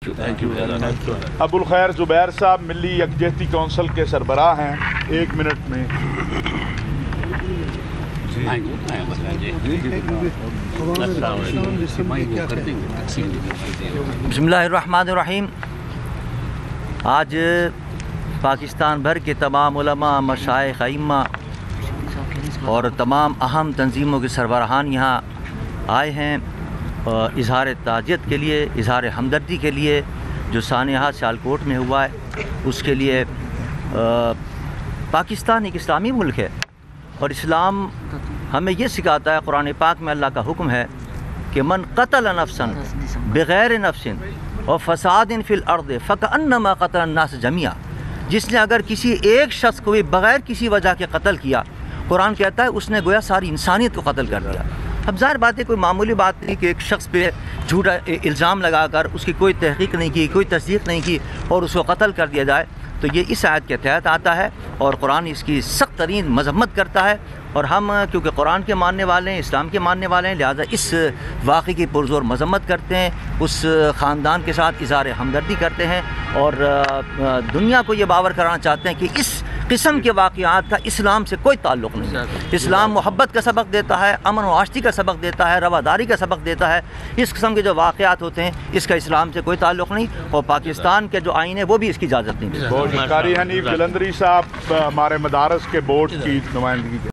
Thank you. Abul खैर जुबैर साहब मिली यकजहती council के सरबराह हैं, 1 मिनट में। बिस्मिल्लाहिर्रहमानिर्रहीम। आज पाकिस्तान भर के तमाम उलमा, मशाइख, अइम्मा और तमाम अहम तंजीमों के सरबराहान यहाँ आए हैं इजहार ताज़ियत के लिए, इजहार हमदर्दी के लिए जो सानिहा सियालकोट में हुआ है उसके लिए। पाकिस्तान एक इस्लामी मुल्क है और इस्लाम हमें ये सिखाता है, कुरान पाक में अल्लाह का हुक्म है कि मन क़तल नफ्सन बग़ैर नफ्सिन और फ़सादिन फ़िल अर्द फ़कअन्नमा क़तल अन्नास जमिया। जिसने अगर किसी एक शख्स को भी बग़ैर किसी वजह के कत्ल किया, कुरान कहता है उसने गोया सारी इंसानियत को कत्ल कर दिया। अब ज़ाहिर बात है, कोई मामूली बात नहीं कि एक शख्स पे झूठा इल्ज़ाम लगाकर उसकी कोई तहक़ीक़ नहीं की, कोई तस्दीक़ नहीं की और उसको कत्ल कर दिया जाए। तो ये इस आयत के तहत आता है और कुरान इसकी सख्त तरीन मज़म्मत करता है। और हम क्योंकि कुरान के मानने वाले हैं, इस्लाम के मानने वाले हैं, लिहाजा इस वाक़े की पुरज़ोर मज़म्मत करते हैं, उस ख़ानदान के साथ इज़हार हमदर्दी करते हैं और दुनिया को ये बावर कराना चाहते हैं कि इस किस्म के वाक़यात का इस्लाम से कोई ताल्लुक़ नहीं। इस्लाम मोहब्बत का सबक देता है, अमन व आश्ती का सबक देता है, रवादारी का सबक देता है। इस किस्म के जो वाक़यात होते हैं इसका इस्लाम से कोई ताल्लुक़ नहीं और पाकिस्तान के जो आइन है वो भी इसकी इजाज़त नहीं देता। कारी हनीफ जलंधरी साहब हमारे मदारस के बोर्ड की नुमाइंदगी